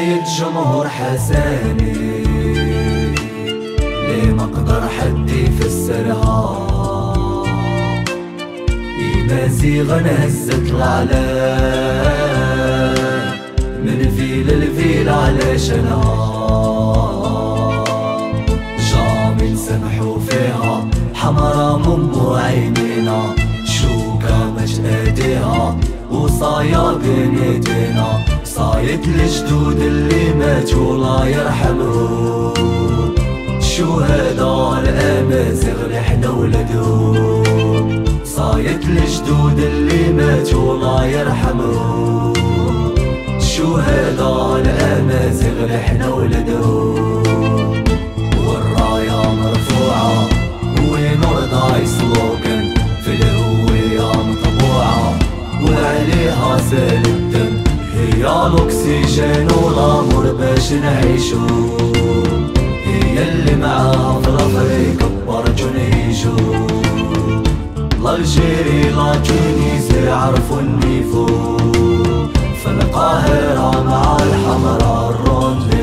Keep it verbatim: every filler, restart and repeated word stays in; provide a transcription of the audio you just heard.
شايد جمهور حساني ليه ما اقدر حدي في السرها مازيغ هزت العلام من فيل الفيل علشانها جامي نسمحو فيها حمرا ممو عينينا شوكة مش ايديها وصايا بين ايدينا صايد الجدود اللي ماتوا الله يرحمهم شهداء الامازيغ اللي حنا ولدهم صايد الجدود اللي ماتوا الله يرحمهم شهداء الامازيغ اللي حنا ولدهم والرايه مرفوعه وين ضاي سلوكن في الهويه مطبوعه وعليها سال الدم هي الاكسجين والامور باش نعيشو هي اللي معاها في الافريقا برجو نعيشو الجيري لا تونيزي عرفوا النيفو في القاهرة مع الحمراء الروندي